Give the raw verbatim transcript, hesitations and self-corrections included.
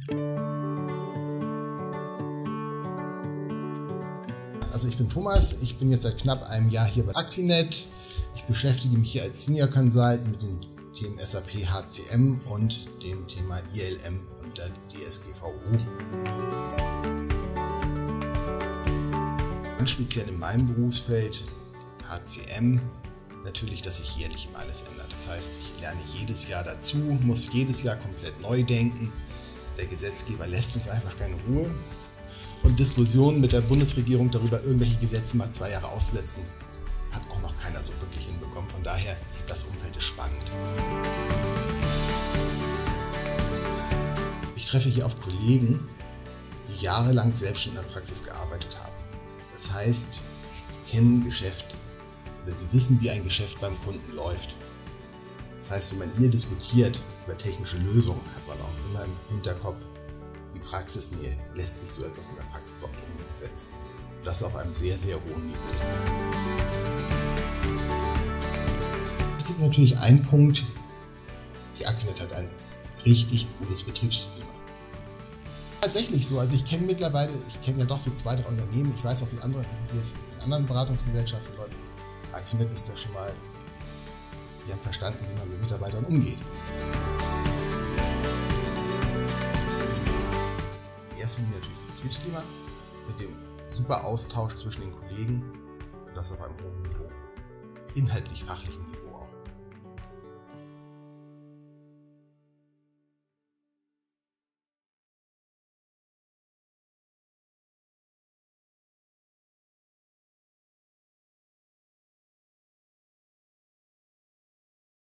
Also ich bin Thomas, ich bin jetzt seit knapp einem Jahr hier bei Aquinet. Ich beschäftige mich hier als Senior Consultant mit den Themen S A P H C M und dem Thema I L M und der D S G V O. Ganz speziell in meinem Berufsfeld H C M natürlich, dass sich jährlich immer alles ändert. Das heißt, ich lerne jedes Jahr dazu, muss jedes Jahr komplett neu denken. Der Gesetzgeber lässt uns einfach keine Ruhe. Und Diskussionen mit der Bundesregierung darüber, irgendwelche Gesetze mal zwei Jahre auszusetzen, hat auch noch keiner so wirklich hinbekommen. Von daher, das Umfeld ist spannend. Ich treffe hier auf Kollegen, die jahrelang selbst in der Praxis gearbeitet haben. Das heißt, die kennen Geschäft oder die wissen, wie ein Geschäft beim Kunden läuft. Das heißt, wenn man hier diskutiert über technische Lösungen, hat man auch immer im Hinterkopf, die Praxisnähe lässt sich so etwas in der Praxis überhaupt umsetzen. Und das auf einem sehr, sehr hohen Niveau. Es gibt natürlich einen Punkt, die Aquinet hat ein richtig cooles Betriebsklima. Tatsächlich so, also ich kenne mittlerweile, ich kenne ja doch so zwei, drei Unternehmen, ich weiß auch wie andere, wie es in anderen Beratungsgesellschaften läuft. Aquinet ist ja schon mal, die haben verstanden, wie man mit Mitarbeitern umgeht. In erster Linie natürlich das Betriebsklima mit dem super Austausch zwischen den Kollegen und das auf einem hohen Niveau, inhaltlich, fachlichen Niveau.